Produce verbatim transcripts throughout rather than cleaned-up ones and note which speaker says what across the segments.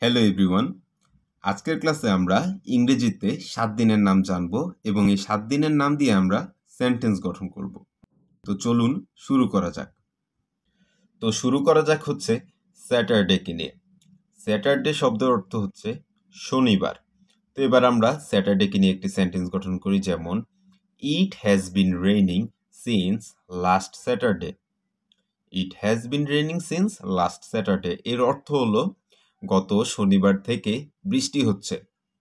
Speaker 1: Hello everyone, আজকের ক্লাসে আমরা ইংরেজিতে সাত দিনের নাম জানব এবং এই সাত দিনের নাম দিয়ে আমরা সেন্টেন্স গঠন করব। তো চলুন শুরু করা যাক। তো শুরু করা যাক হচ্ছে স্যাটারডেকে নিয়ে। স্যাটারডে শব্দের অর্থ হচ্ছে শনিবার। তো এবার আমরা স্যাটারডেকে নিয়ে একটি সেন্টেন্স গঠন করি, যেমন it has been raining since last Saturday. It has been raining since last Saturday এর অর্থ হলো গত শনিবার থেকে বৃষ্টি হচ্ছে।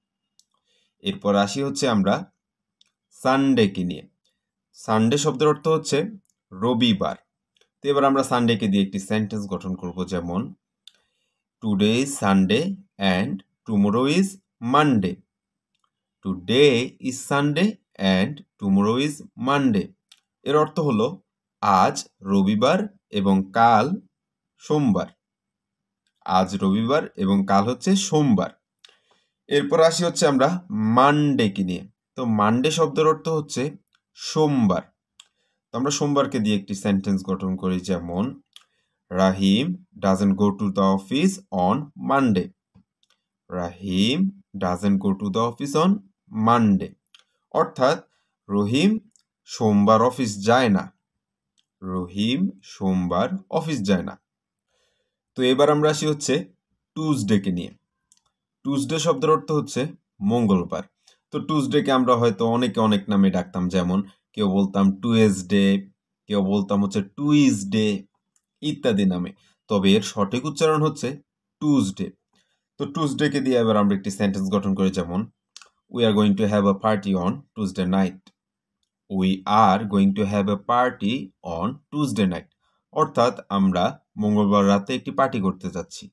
Speaker 1: এরপর আসি হচ্ছে আমরা সানডেকে নিয়ে। সানডে শব্দের অর্থ হচ্ছে রবিবার। তো এবার আমরা সানডেকে দিয়ে একটি সেন্টেন্স গঠন করব, যেমন today is Sunday and tomorrow is Monday. Today is Sunday and tomorrow is Monday এর অর্থ হলো আজ রবিবার এবং কাল সোমবার। আজ রবিবার এবং কাল হচ্ছে সোমবার। এরপর আসি হচ্ছে আমরা মানডেকে নিয়ে। তো মানডে শব্দের অর্থ হচ্ছে সোমবার। তো আমরা সোমবারকে দিয়ে একটি সেন্টেন্স গঠন করি, যেমন Rahim doesn't go to the office on Monday. Rahim doesn't go to the office on Monday অর্থাৎ রহিম সোমবার অফিস যায় না। রহিম সোমবার অফিস যায় না। তো এবার আমরা আসি হচ্ছে টুজডেকে নিয়ে। টুজডে শব্দের অর্থ হচ্ছে মঙ্গলবার। তো টুজডেকে আমরা হয়তো অনেকে অনেক নামে ডাকতাম, যেমন কেউ বলতাম টুয়েসডে, কেউ বলতাম হচ্ছে টুইসডে ইত্যাদি নামে। তবে এর সঠিক উচ্চারণ হচ্ছে টুজডে। তো টুজডেকে দিয়ে এবার আমরা একটি সেন্টেন্স গঠন করি, যেমন we are going to have a party on Tuesday night. We are going to have a party on Tuesday night অর্থাৎ আমরা মঙ্গলবার রাতে একটি পার্টি করতে যাচ্ছি।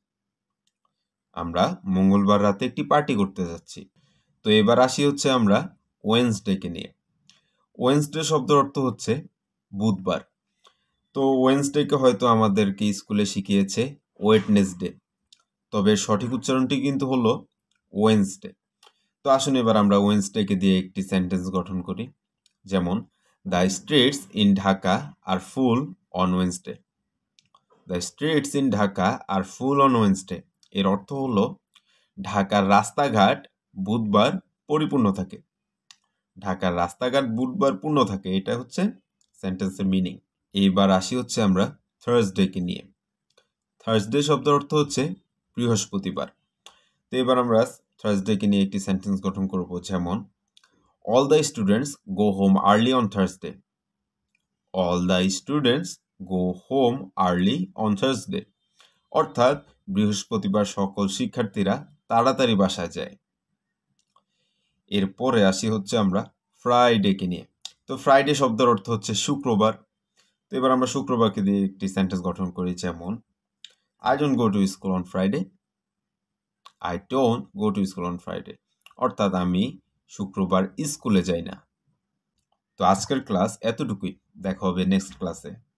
Speaker 1: আমরা মঙ্গলবার রাতে একটি পার্টি করতে যাচ্ছি। তো এবার আসি হচ্ছে আমরা ওয়েন্সডেকে নিয়ে। ওয়েন্সডে শব্দের অর্থ হচ্ছে বুধবার। তো ওয়েন্সডেকে হয়তো আমাদেরকে স্কুলে শিখিয়েছে ওয়েডনেসডে, তবে সঠিক উচ্চারণটি কিন্তু হলো ওয়েন্সডে। তো আসুন এবার আমরা ওয়েন্সডেকে দিয়ে একটি সেন্টেন্স গঠন করি, যেমন the streets in Dhaka are full on Wednesday. The streets in Dhaka are full on Wednesday এর অর্থ হলো ঢাকার রাস্তাঘাট বুধবার পরিপূর্ণ থাকে। ঢাকার রাস্তাঘাট বুধবার পূর্ণ থাকে, এটা হচ্ছে সেন্টেন্সের মিনিং। এইবার আসি হচ্ছে আমরা থার্সডেকে নিয়ে। থার্সডে শব্দের অর্থ হচ্ছে বৃহস্পতিবার। তো এবার আমরা থার্সডেকে নিয়ে একটি সেন্টেন্স গঠন করব, যেমন all the students go home early on Thursday. All the students go home early on Thursday অর্থাৎ বৃহস্পতিবার সকল শিক্ষার্থীরা তাড়াতাড়ি বাসায় যায়। এরপরে আসি হচ্ছে আমরা ফ্রাইডেকে নিয়ে। তো ফ্রাইডে শব্দের অর্থ হচ্ছে শুক্রবার। তো এবার আমরা শুক্রবারকে দিয়ে একটি সেন্টেন্স গঠন করি, যেমন I don't go to school on Friday. I don't go to school on Friday অর্থাৎ আমি শুক্রবার স্কুলে যাই না। তো আজকের ক্লাস এতটুকুই, দেখা হবে নেক্সট ক্লাসে।